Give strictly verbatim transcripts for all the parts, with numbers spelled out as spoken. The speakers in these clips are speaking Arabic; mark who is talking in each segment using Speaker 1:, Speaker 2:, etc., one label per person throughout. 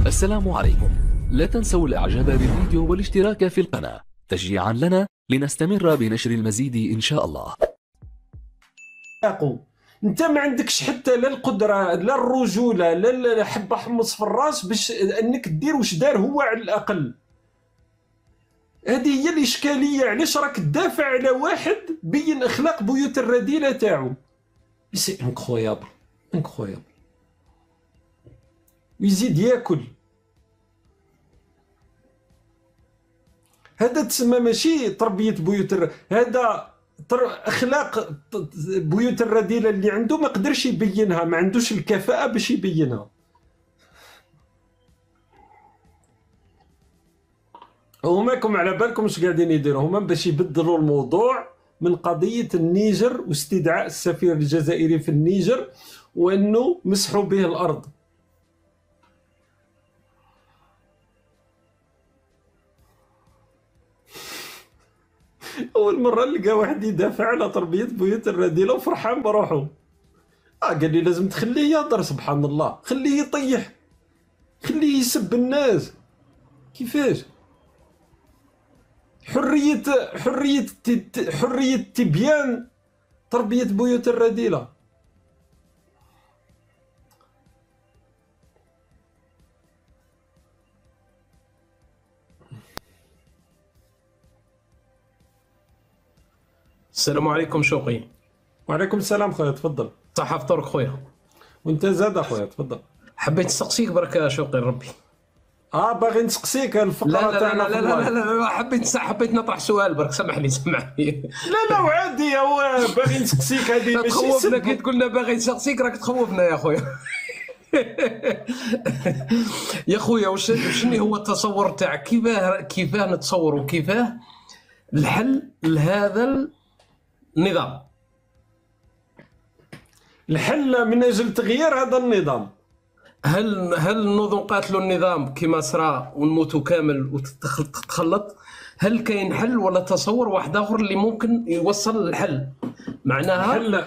Speaker 1: السلام عليكم. لا تنسوا الاعجاب بالفيديو والاشتراك في القناة تشجيعا لنا لنستمر بنشر المزيد ان شاء الله.
Speaker 2: انت ما عندكش حتى لا القدره لا الرجوله لا حبه حمص في الراس باش انك دير واش دار هو على الاقل. هذه هي الاشكاليه، علاش راك تدافع على واحد بين اخلاق بيوت الرذيله تاعو. سي انكرويابل انكرويابل. ويزيد ياكل. هذا تسمى ماشي تربيه بيوت الر... هذا اخلاق بيوت الرذيله اللي عنده ما قدرش يبينها، ما عندوش الكفاءه باش يبينها. وماكم على بالكم اش قاعدين يديروا هما باش يبدلوا الموضوع من قضيه النيجر واستدعاء السفير الجزائري في النيجر وانه مسحوا به الارض. اول مره نلقى واحد يدافع على تربيه بيوت الرذيله وفرحان بروحه. اه قال لي لازم تخليه يهضر، سبحان الله، خليه يطيح، خليه يسب الناس. كيفاش حريه حريه حريه تبيان تربيه بيوت الرذيله؟
Speaker 3: السلام عليكم شوقي.
Speaker 2: وعليكم السلام خويا، تفضل.
Speaker 3: صحة فطورك خويا.
Speaker 2: وانت زاد اخويا، تفضل.
Speaker 3: حبيت نسقسيك برك شوقي ربي.
Speaker 2: اه باغي نسقسيك الفقره تاعنا؟
Speaker 3: لا لا لا, لا لا لا لا حبيت حبيت نطرح سؤال برك، سامحني سامحني.
Speaker 2: لا لا عادي، هو باغي نسقسيك هذه ماشي
Speaker 3: تخوفنا كي تقول لنا باغي نسقسيك راك تخوفنا يا خويا. يا خويا واش شنو هو التصور تاعك؟ كيفاه كيفاه نتصور وكيفاه الحل لهذا النظام؟
Speaker 2: الحل من اجل تغيير هذا النظام.
Speaker 3: هل هل نوضوا نقاتلوا النظام كما صرا ونموتوا كامل وتتخلط؟ هل كاين حل ولا تصور واحد اخر اللي ممكن يوصل للحل؟ معناها
Speaker 2: حل.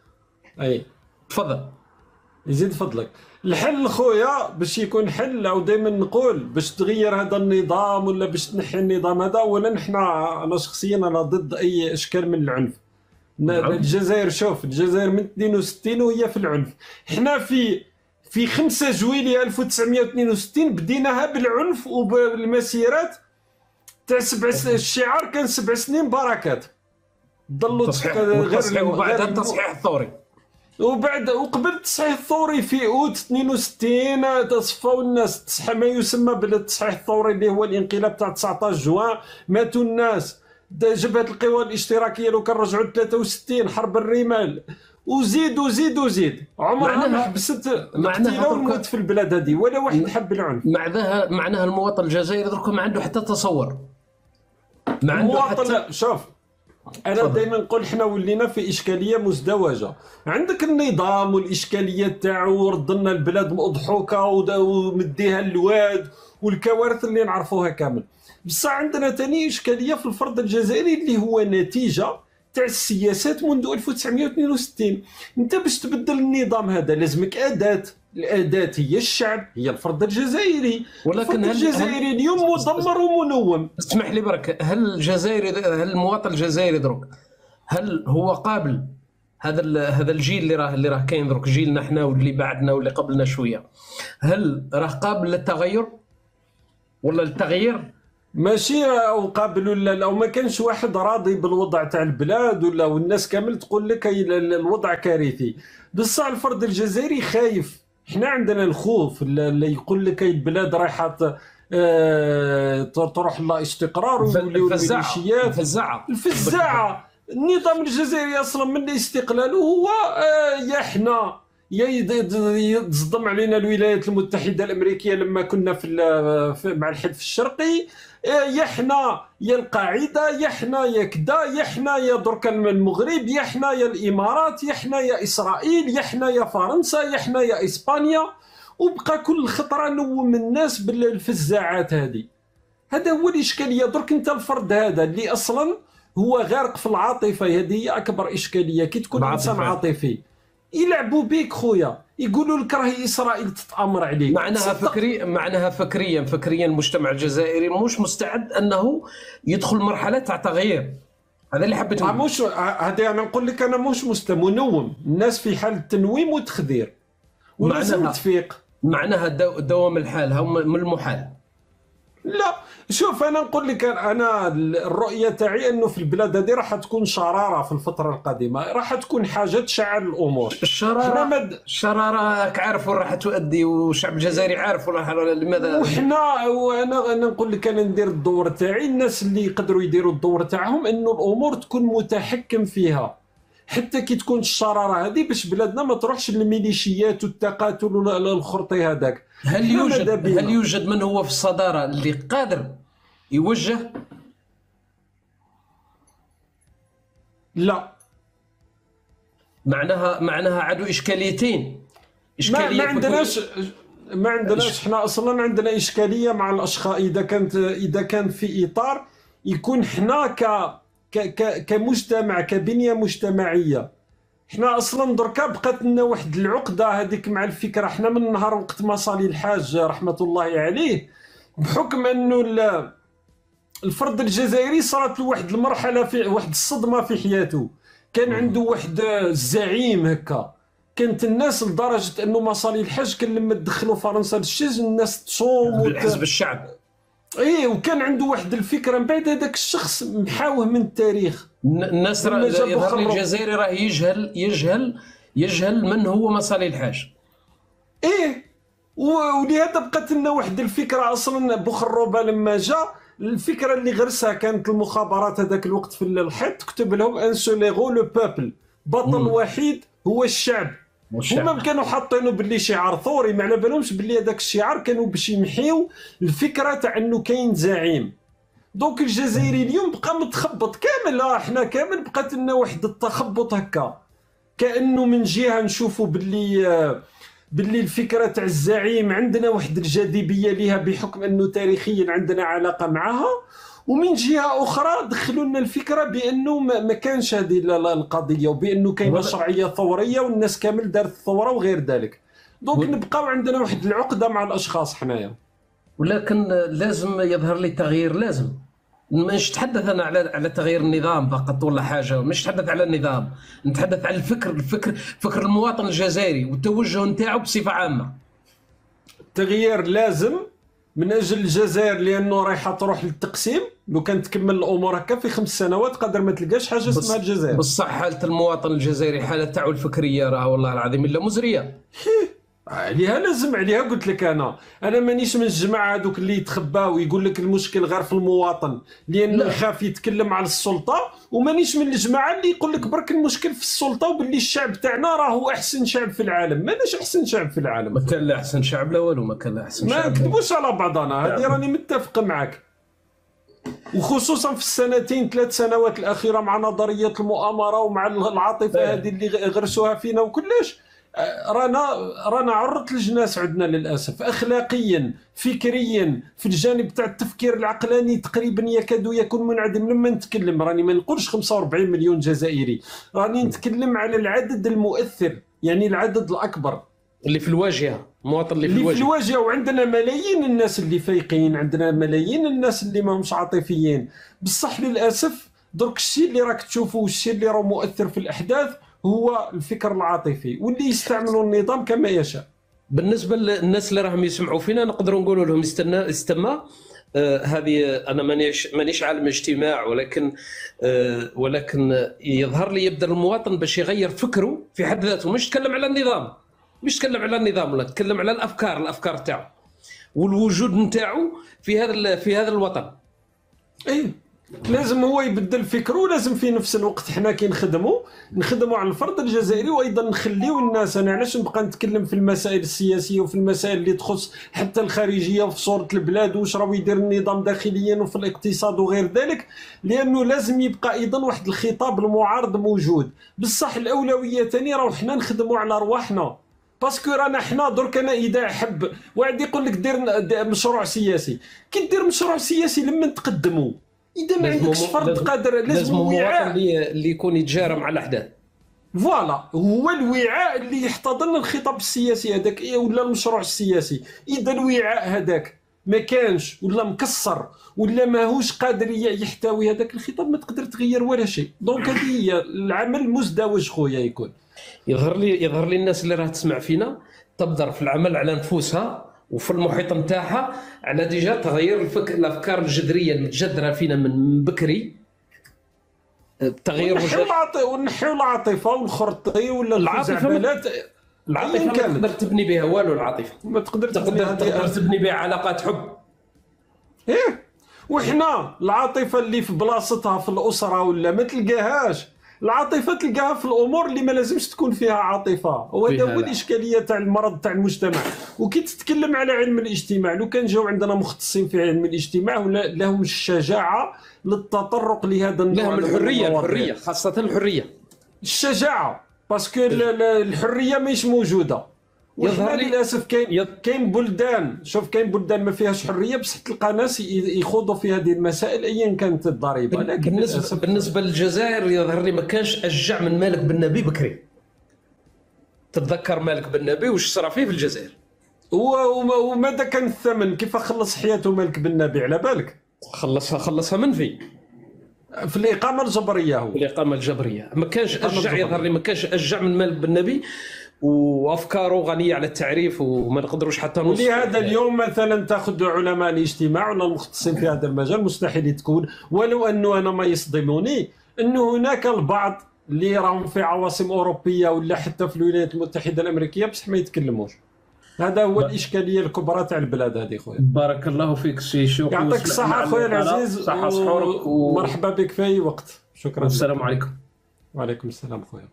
Speaker 2: اي
Speaker 3: تفضل
Speaker 2: يزيد فضلك. الحل خويا باش يكون حل، او دائما نقول باش تغير هذا النظام ولا باش تنحي النظام هذا، ولا نحنا انا شخصيا انا ضد اي اشكال من العنف. نعم. الجزائر شوف، الجزائر من اثنين وستين وهي في العنف. احنا في في خمسة جويلية ألف وتسعمائة واثنين وستين بديناها بالعنف وبالمسيرات تاع سبع الشعار كان سبع سنين بركات. ضلوا
Speaker 3: غير وبعد التصحيح الثوري،
Speaker 2: وبعد وقبل التصحيح الثوري في اوت اثنين وستين تصفوا الناس ما يسمى بالتصحيح الثوري اللي هو الانقلاب تاع تسعطاش جوان. ماتوا الناس، جبهة القوى الاشتراكية لو كان رجعوا ثلاثة وستين، حرب الرمال، وزيد وزيد وزيد. عمرها ما حبست الاقتتال والموت في البلاد هذه، ولا واحد حب العنف.
Speaker 3: معناها معناها المواطن الجزائري درك ما عنده حتى تصور. ما عنده
Speaker 2: حتى شوف، انا دائما نقول حنا ولينا في اشكاليه مزدوجه. عندك النظام والاشكاليه تاعو رد لنا البلاد مضحوكه ومديها للواد والكوارث اللي نعرفوها كامل. بصح عندنا ثاني اشكاليه في الفرد الجزائري اللي هو نتيجه تاع السياسات منذ ألف وتسعمائة واثنين وستين. انت باش تبدل النظام هذا لازمك اداه، الاداه هي الشعب، هي الفرد الجزائري.
Speaker 3: ولكن
Speaker 2: الفرد الجزائري
Speaker 3: هل...
Speaker 2: اليوم مدمر ومنوم.
Speaker 3: اسمح لي برك، هل الجزائري هل المواطن الجزائري درك هل هو قابل هذا هذا الجيل اللي راه اللي راه كاين درك، جيلنا احنا واللي بعدنا واللي قبلنا شويه، هل راه قابل للتغير ولا للتغيير؟
Speaker 2: ماشي قابل ولا لا، وما كانش واحد راضي بالوضع تاع البلاد ولا، والناس كامل تقول لك الوضع كارثي. بصح الفرد الجزائري خايف. احنا عندنا الخوف اللي يقول لك البلاد رايحه اه تروح لا استقرار ويوليو الميليشيات.
Speaker 3: الفزاعه
Speaker 2: الفزاعه. النظام الجزائري اصلا من استقلاله هو اه يا احنا يا يصدم علينا الولايات المتحده الامريكيه لما كنا في مع الحلف الشرقي، يا حنا يا القاعده، يا حنا يا كدا، يا حنا يا درك المغرب، يا حنا يا الامارات، يا حنا يا اسرائيل، يا حنا يا فرنسا، يا حنا يا اسبانيا. وبقى كل خطره نوم الناس بالفزاعات هذه. هذا هو الاشكاليه. درك انت الفرد هذا اللي اصلا هو غارق في العاطفه، هذه هي اكبر اشكاليه. كي تكون انسان عاطفي يلعبوا بيك خويا، يقولوا لك راهي اسرائيل تتامر عليك.
Speaker 3: معناها فكري معناها فكريا فكريا المجتمع الجزائري مش مستعد انه يدخل مرحله تاع تغيير. هذا اللي حبيت نقول.
Speaker 2: مش هذا انا نقول لك، انا مش مست منوم، الناس في حاله تنويم وتخدير ولازم تفيق.
Speaker 3: معناها دو دوام الحال هم من المحال.
Speaker 2: لا شوف انا نقول لك، انا الرؤيه تاعي انه في البلاد هذه راح تكون شراره في الفتره القادمه، راح تكون حاجه تشعل الامور.
Speaker 3: الشراره مد... الشراره راك عارف وين راح تؤدي، والشعب الجزائري عارف ولا لماذا.
Speaker 2: وحنا وانا انا نقول لك، انا ندير الدور تاعي، الناس اللي يقدروا يديروا الدور تاعهم انه الامور تكون متحكم فيها، حتى كي تكون الشراره هذه باش بلادنا ما تروحش للميليشيات والتقاتل والخرطي هذاك.
Speaker 3: هل يوجد هل يوجد من هو في الصداره اللي قادر يوجه؟
Speaker 2: لا.
Speaker 3: معناها معناها عدو اشكاليتين.
Speaker 2: اشكاليه ما, ما عندناش ما عندناش احنا اصلا عندنا اشكاليه مع الاشخاص. اذا كانت اذا كان في اطار يكون حنا ك ك كمجتمع كبنيه مجتمعيه، حنا اصلا دركا بقات لنا واحد العقده هذيك مع الفكره. حنا من نهار وقت ما صالي الحاج رحمه الله عليه، بحكم انه الفرد الجزائري صارت له واحد المرحله في واحد الصدمه في حياته، كان عنده واحد الزعيم هكا، كانت الناس لدرجه انه ما صالي الحاج كان لما تدخلوا فرنسا للسجن الناس تصوم
Speaker 3: بالحزب الشعب.
Speaker 2: ايه، وكان عنده واحد الفكره. من بعد هذاك الشخص محاوه من التاريخ.
Speaker 3: الناس يظهر لي الجزائري راه يجهل يجهل يجهل من هو مصالي الحاج.
Speaker 2: ايه، ولهذا بقات لنا واحد الفكره. اصلا بوخروبه لما جاء الفكره اللي غرسها كانت المخابرات هذاك الوقت في الحيط، كتب لهم ان سوليغو لو بوبل، بطل مم. وحيد هو الشعب. هما كانوا حاطينه باللي شعار ثوري، ما على بالهمش باللي هذاك الشعار كانوا باش يمحيو الفكره تاع انه كاين زعيم. دونك الجزائري اليوم بقى متخبط كامل. لا حنا كامل بقات لنا واحد التخبط هكا، كانه من جهه نشوفوا باللي باللي الفكره تاع الزعيم عندنا واحد الجاذبيه ليها بحكم انه تاريخيا عندنا علاقه معها، ومن جهه اخرى دخلوا لنا الفكره بانه ما كانش هذه القضيه، وبانه كاينه شرعيه ثوريه والناس كامل دارت الثوره وغير ذلك. دونك نبقاو عندنا واحد العقده مع الاشخاص حنايا.
Speaker 3: ولكن لازم يظهر لي تغيير. لازم مش نتحدث انا على على تغيير النظام فقط ولا حاجه، مش نتحدث على النظام، نتحدث على الفكر الفكر فكر المواطن الجزائري والتوجه نتاعو بصفه عامه.
Speaker 2: التغيير لازم من اجل الجزائر، لانه رايحه تروح للتقسيم. لو كانت تكمل الامور هكا في خمس سنوات قدر ما تلقاش حاجه اسمها الجزائر.
Speaker 3: بصح حاله المواطن الجزائري حاله تاعو الفكريه راه والله العظيم الا مزريه.
Speaker 2: عليها لازم عليها. قلت لك انا انا مانيش من الجماعه هذوك اللي يتخباو ويقول لك المشكل غير في المواطن لانه يخاف يتكلم على السلطه، ومانيش من الجماعه اللي يقول لك برك المشكل في السلطه وباللي الشعب تاعنا راهو احسن شعب في العالم. ماناش احسن شعب في العالم،
Speaker 3: ما كان لا احسن شعب لا والو، ما كان لا احسن شعب.
Speaker 2: ما نكذبوش على بعضنا، هذه راني متفق معك. وخصوصا في السنتين ثلاث سنوات الاخيره مع نظريه المؤامره ومع العاطفه هذه اللي غرسوها فينا وكلش، رانا رانا عرة الجناس عندنا للاسف، اخلاقيا فكريا في الجانب تاع التفكير العقلاني تقريبا يكاد يكون منعدم. لما نتكلم راني ما نقولش خمسة وأربعين مليون جزائري، راني نتكلم على العدد المؤثر، يعني العدد الاكبر
Speaker 3: اللي في الواجهه، المواطن اللي في
Speaker 2: اللي
Speaker 3: الواجهه.
Speaker 2: في الواجهه. وعندنا ملايين الناس اللي فايقين، عندنا ملايين الناس اللي ماهمش عاطفيين. بصح للاسف درك الشيء اللي راك تشوفه والشيء اللي راه مؤثر في الاحداث هو الفكر العاطفي، واللي يستعملوا النظام كما يشاء.
Speaker 3: بالنسبه للناس اللي راهم يسمعوا فينا نقدروا نقولوا لهم استنى استمع. آه هذه انا مانيش مانيش عالم اجتماع، ولكن آه ولكن يظهر لي يبدا المواطن باش يغير فكره في حد ذاته، مش تكلم على النظام، مش تكلم على النظام ولا تكلم على الافكار الافكار تاعو والوجود نتاعو في هذا في هذا الوطن.
Speaker 2: ايه لازم هو يبدل فكره، ولازم في نفس الوقت حنا كي نخدموا نخدموا على الفرد الجزائري، وايضا نخليو الناس. انا علاش نبقى نتكلم في المسائل السياسيه وفي المسائل اللي تخص حتى الخارجيه وفي صوره البلاد واش راهو يدير النظام داخليا وفي الاقتصاد وغير ذلك، لانه لازم يبقى ايضا واحد الخطاب المعارض موجود. بصح الاولويه ثاني راهو حنا نخدموا على ارواحنا، باسكو رانا حنا درك. انا اذا حب واحد يقول لك دير مشروع سياسي، كي دير مشروع سياسي لما تقدموا اذا ما عندكش فرد قادر، لازم
Speaker 3: المواطن اللي اللي يكون يتجارى مع الاحداث.
Speaker 2: فوالا هو الوعاء اللي يحتضن الخطاب السياسي هذاك ولا المشروع السياسي. اذا الوعاء هذاك ما كانش ولا مكسر ولا ماهوش قادر يحتوي هذاك الخطاب، ما تقدر تغير ولا شيء. دونك هذه هي العمل مزدوج خويا. يكون
Speaker 3: يظهر لي يظهر لي الناس اللي راه تسمع فينا تبذر في العمل على نفوسها وفي المحيط نتاعها على ديجا تغير الفك... الافكار الجذريه المتجذره فينا من بكري. التغيير
Speaker 2: ونحيو العاطفه والخرطي ولا الخزعبلات.
Speaker 3: العاطفه ما تقدر تبني بها والو. العاطفه
Speaker 2: ما تقدر
Speaker 3: تقدر, تقدر تبني بها علاقات حب.
Speaker 2: ايه وحنا العاطفه اللي في بلاصتها في الاسره ولا ما تلقاهاش. العاطفه تلقاها في الامور اللي ما لازمش تكون فيها عاطفه، وهذا هو الاشكاليه تاع المرض تاع المجتمع. وكي تتكلم على علم الاجتماع، لو كان جاو عندنا مختصين في علم الاجتماع ولا لهم الشجاعه للتطرق لهذا النوع،
Speaker 3: لهم الحريه الحريه خاصه الحريه
Speaker 2: الشجاعه، باسكو الحريه ماهيش موجوده. يظهر لي للاسف كاين كاين بلدان، شوف كاين بلدان ما فيهاش حريه بصح تلقى ناس يخوضوا في هذه المسائل ايا كانت الضريبه.
Speaker 3: لكن بالنسبه بالنسبه للجزائر يظهر لي ما كانش اشجع من مالك بن نبي بكري. تتذكر مالك بن نبي واش صرا فيه في الجزائر؟
Speaker 2: وماذا كان الثمن؟ كيف خلص حياته مالك بن نبي على بالك؟
Speaker 3: خلصها خلصها من في
Speaker 2: في الإقامة الجبرية. هو
Speaker 3: الإقامة الجبرية ما كانش أشجع، يظهر لي ما كانش أشجع من مالك بن نبي، وأفكاره غنية على التعريف وما نقدروش حتى نوصل.
Speaker 2: ولهذا اليوم مثلا تأخذ علماء الاجتماع ولا المختصين في هذا المجال مستحيل تكون، ولو أنه أنا ما يصدمني أنه هناك البعض اللي راهم في عواصم أوروبية ولا حتى في الولايات المتحدة الأمريكية بصح ما يتكلموش. هذا هو الاشكاليه الكبرى تاع البلاد هذه خويا.
Speaker 3: بارك الله فيك سي شوقي،
Speaker 2: يعطيك الصحه خويا العزيز،
Speaker 3: صحه صحورك
Speaker 2: ومرحبا بك في اي وقت. شكرا.
Speaker 3: والسلام عليكم.
Speaker 2: وعليكم السلام خويا.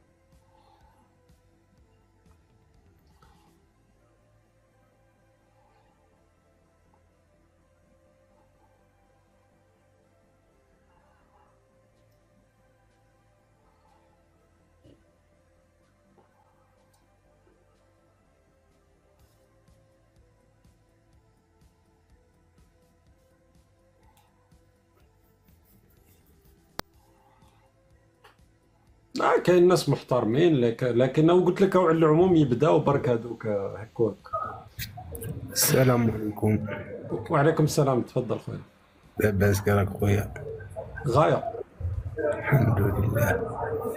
Speaker 2: آه كاين ناس محترمين، لكن انا قلت لك على العموم يبداو برك هذوك هكاك.
Speaker 4: السلام عليكم.
Speaker 2: وعليكم السلام، تفضل خويا.
Speaker 4: لاباس كراك خويا؟
Speaker 2: غايه
Speaker 4: الحمد لله.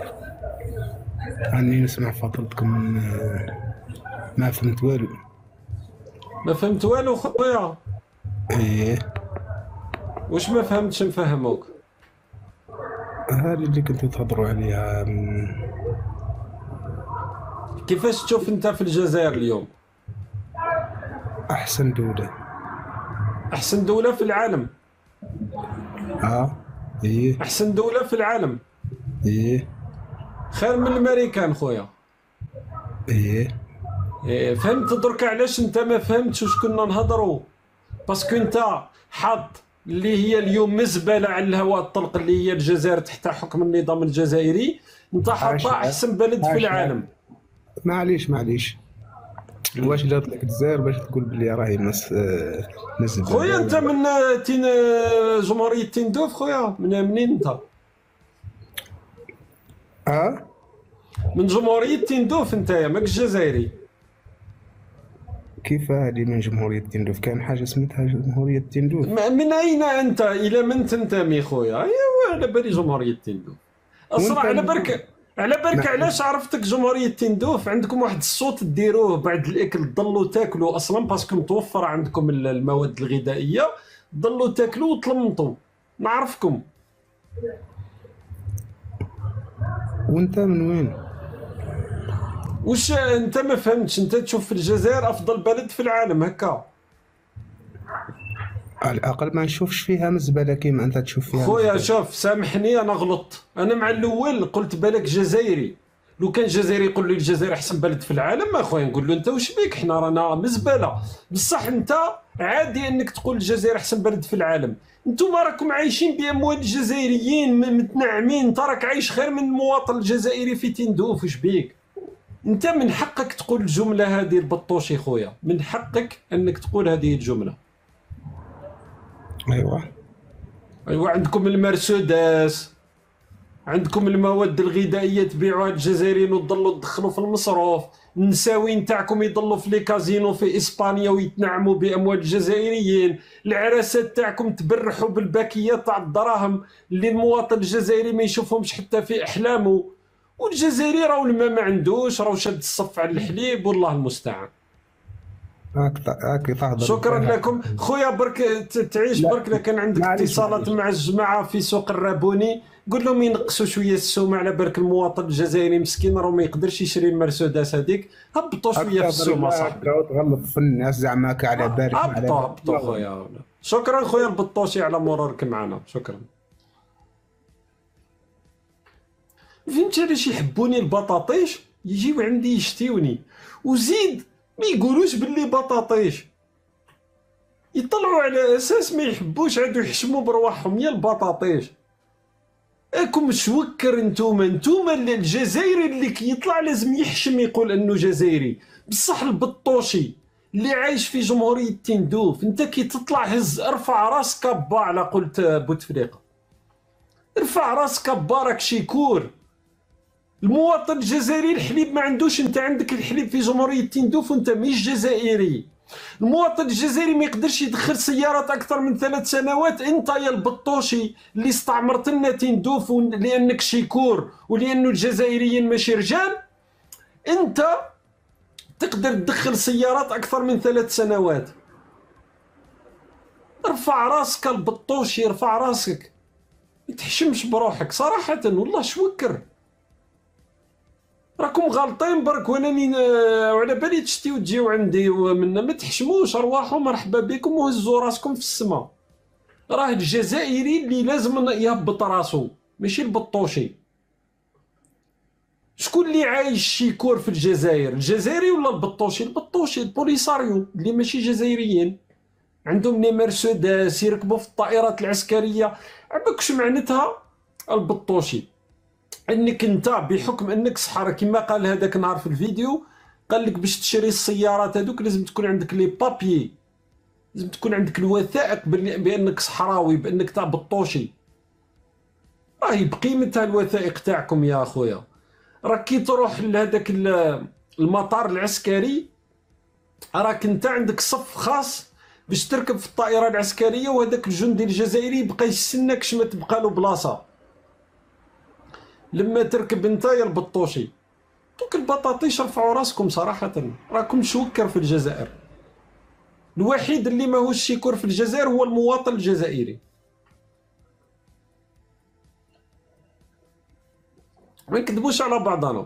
Speaker 4: راني نسمع فضلتكم، ما فهمت والو.
Speaker 2: ما فهمت والو خويا؟
Speaker 4: ايه.
Speaker 2: واش ما فهمتش نفهموك؟
Speaker 4: هذه اللي كنتوا تهضروا عليها.
Speaker 2: كيفاش تشوف انت في الجزائر اليوم؟
Speaker 4: احسن دولة.
Speaker 2: احسن دولة في العالم؟
Speaker 4: اه ايه.
Speaker 2: احسن دولة في العالم؟
Speaker 4: ايه.
Speaker 2: خير من الامريكان خويا.
Speaker 4: ايه.
Speaker 2: ايه فهمت درك علاش انت ما فهمتش واش كنا نهضروا؟ باسكو انت حاط اللي هي اليوم مزبله على الهواء الطلق اللي هي الجزائر تحت حكم النظام الجزائري، انت حاطها احسن بلد في العالم.
Speaker 4: معليش معليش واش جات لك الجزائر باش تقول بلي راهي ناس ناس
Speaker 2: خويا انت من تين جمهوريه تندوف خويا؟ من منين انت؟
Speaker 4: اه
Speaker 2: من جمهوريه تندوف انت ماك جزائري؟
Speaker 4: كيف هذه من جمهورية تندوف؟ كان حاجة سميتها جمهورية تندوف.
Speaker 2: من أين أنت؟ إلى من تنتمي خويا؟ أيوا على بالي جمهورية تندوف. أصلا على بالك على بالك علاش عرفتك جمهورية تندوف؟ عندكم واحد الصوت ديروه بعد الأكل تضلوا تاكلوا أصلا باسكو متوفرة عندكم المواد الغذائية، تضلوا تاكلوا وتلمطوا. نعرفكم.
Speaker 4: وأنت من وين؟
Speaker 2: واش انت ما فهمتش؟ انت تشوف في الجزائر افضل بلد في العالم هكا؟
Speaker 4: على الاقل ما نشوفش فيها مزبله كيما انت تشوف فيها.
Speaker 2: خويا شوف سامحني انا غلطت، انا مع الاول قلت بالك جزائري، لو كان جزائري يقول لي الجزائر احسن بلد في العالم اخويا نقول له انت واش بيك حنا رانا مزبله. بصح انت عادي انك تقول الجزائر احسن بلد في العالم، انتم راكم عايشين باموال الجزائريين متنعمين، انت راك عايش خير من المواطن الجزائري في تندوف، واش بيك؟ انت من حقك تقول الجمله هذه البطوشي خويا، من حقك انك تقول هذه الجمله.
Speaker 4: ايوا
Speaker 2: ايوا عندكم المرسيدس عندكم المواد الغذائيه تبيعوها الجزائريين وتضلوا تدخلوا في المصروف، النساوين تاعكم يضلوا في لي كازينو في اسبانيا ويتنعموا باموال الجزائريين، العراسات تاعكم تبرحوا بالباكيات تاع الدراهم اللي المواطن الجزائري ما يشوفهمش حتى في احلامه، والجزائري راهو الماء ما عندوش، راهو شاد الصف على الحليب والله المستعان.
Speaker 4: هاك هاك تهضر.
Speaker 2: شكرا لكم خويا، برك تعيش برك. الا كان عندك اتصالات مع الجماعه في سوق الرابوني قول لهم ينقصوا شويه السوم على بالك المواطن الجزائري مسكين راه ما يقدرش يشري المرسيدس هذيك، هبطوا شويه في السوم اصاحبي.
Speaker 4: تغلط في الناس زعما على بالك.
Speaker 2: هبطوا هبطوا خويا. شكرا خويا البطوشي على مرورك معنا، شكرا. فهمت علاش يحبوني البطاطيش؟ يجيو عندي يشتيوني وزيد ما يقولوش باللي بطاطيش، يطلعوا على اساس ما يحبوش عادو يحشموا برواحهم يا البطاطيش. راكم شوكر نتوما نتوما الجزائري اللي كيطلع لازم يحشم يقول انه جزائري، بصح البطوشي اللي عايش في جمهورية تندوف انت كي تطلع هز ارفع راسك با على قلت بوتفليقه، ارفع راسك با راك شيكور. المواطن الجزائري الحليب ما عندوش، انت عندك الحليب في جمهورية تندوف وانت مش جزائري. المواطن الجزائري ما يقدرش يدخل سيارات اكثر من ثلاث سنوات، انت يا البطوشي اللي استعمرت لنا تندوف لانك شيكور ولانه الجزائريين ماشي رجال، انت تقدر تدخل سيارات اكثر من ثلاث سنوات. ارفع راسك البطوشي، ارفع راسك، ما تحشمش بروحك صراحة والله شوكر. راكم غالطين برك وانا وعلى بالي تشتيو تجيو عندي ومنا، ما تحشموش ارواحوا مرحبا بكم وهزوا راسكم في السماء. راه الجزائري اللي لازم يهبط راسو ماشي البطوشي. شكون اللي عايش شيكور في الجزائر، الجزائري ولا البطوشي؟ البطوشي البوليساريو اللي ماشي جزائريين عندهم لي مرسيدس يركبوا في الطائرات العسكريه. عباكش معناتها البطوشي انك انت بحكم انك صحار كما قال هذاك النهار في الفيديو، قال لك باش تشري السيارات هذوك لازم تكون عندك لي بابيي، لازم تكون عندك الوثائق بانك صحراوي، بانك تاع بطوشي. راهي بقيمتها الوثائق تاعكم يا اخويا. راك كي تروح لهذاك المطار العسكري راك انت عندك صف خاص باش تركب في الطائره العسكريه، وهذاك الجندي الجزائري يبقى يستناك شما تبقى له بلاصه لما تركب انت يا البطوشي. دوك البطاطيش رفعوا راسكم صراحه، راكم شوكر في الجزائر. الوحيد اللي ماهوش شيكور في الجزائر هو المواطن الجزائري. ما نكذبوش على بعضنا.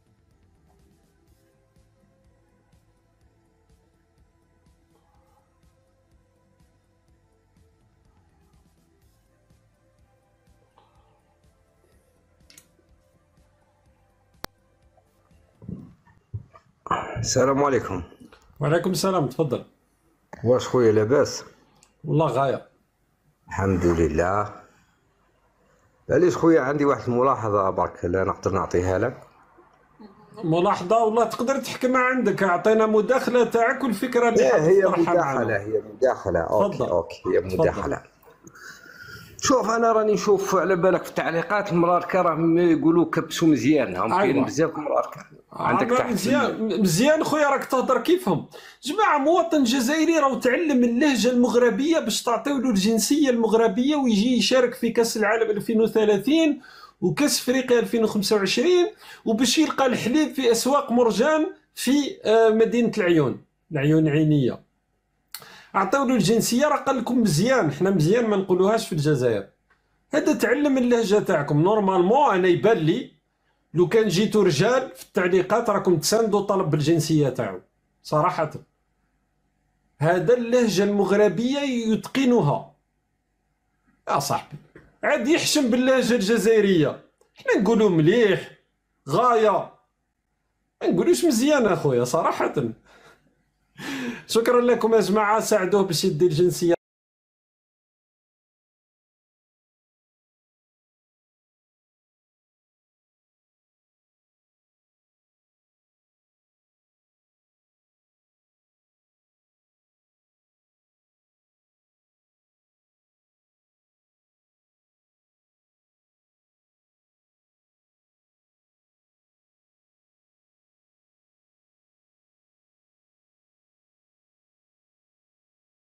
Speaker 5: السلام عليكم.
Speaker 2: وعليكم السلام، تفضل.
Speaker 5: واش خويا لاباس؟
Speaker 2: والله غايه
Speaker 5: الحمد لله. معليش خويا عندي واحد الملاحظه برك لا نقدر نعطيها لك.
Speaker 2: ملاحظه والله تقدر تحكمها عندك، اعطينا مداخله تاعك والفكره اللي
Speaker 5: لا هي
Speaker 2: تطرحها
Speaker 5: مداخله
Speaker 2: معنا.
Speaker 5: هي مداخله اوكي
Speaker 2: تفضل.
Speaker 5: اوكي هي مداخله.
Speaker 2: تفضل.
Speaker 5: شوف انا راني نشوف على بالك في التعليقات المراركه راهم يقولوا كبسوا مزيان، هم كاين
Speaker 2: أيوة.
Speaker 5: بزاف مراركه عندك
Speaker 2: عندك
Speaker 5: تحت
Speaker 2: مزيان مزيان خويا راك تهضر كيفهم. جماعه مواطن جزائري راهو تعلم اللهجه المغربيه باش تعطيو له الجنسيه المغربيه ويجي يشارك في كاس العالم ألفين وثلاثين وكاس افريقيا ألفين وخمسة وعشرين، وباش يلقى الحليب في اسواق مرجان في مدينه العيون، العيون عينيه. عطيو له الجنسيه. راه قال لكم مزيان، حنا مزيان ما نقولوهاش في الجزائر. هذا تعلم اللهجه تاعكم نورمالمون. انا يبان لي لو كان جيتو رجال في التعليقات راكم تساندوا طلب بالجنسيه تاعو صراحه. هذا اللهجه المغربيه يتقنها يا صاحبي، عاد يحشم باللهجه الجزائريه. حنا نقولوا مليح غايه، ما نقولوش مزيان اخويا صراحه. شكرا لكم يا جماعه، ساعدوه باش يدي الجنسيه.